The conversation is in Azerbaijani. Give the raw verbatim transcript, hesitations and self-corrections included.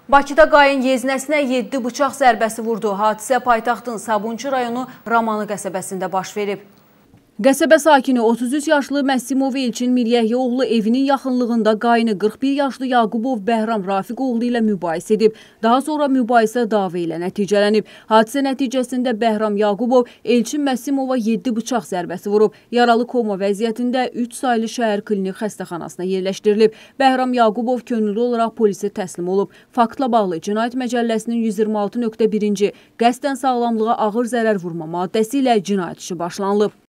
Bakıda qayın yeznəsinə yeddi bıçaq zərbəsi vurdu. Hadisə paytaxtın Sabunçu rayonu Ramanı qəsəbəsində baş verib. Qəsəbə sakini otuz üç yaşlı Məssimov Elçin Miryəhyoğlu evinin yaxınlığında qayını qırx bir yaşlı Yaqubov Bəhram Rafiqoğlu ilə mübahisə edib. Daha sonra mübahisə dava ilə nəticələnib. Hadisə nəticəsində Bəhram Yaqubov Elçin Məssimova yeddi bıçaq zərbəsi vurub. Yaralı koma vəziyyətində üç saylı şəhər klinik xəstəxanasına yerləşdirilib. Bəhram Yaqubov könüllü olaraq polisə təslim olub. Faktla bağlı Cinayət Məcəlləsinin yüz iyirmi altı nöqtə birinci qəsdən sağlamlığa ağır zərər vurma maddəsi ilə cinayət işi başlanılıb.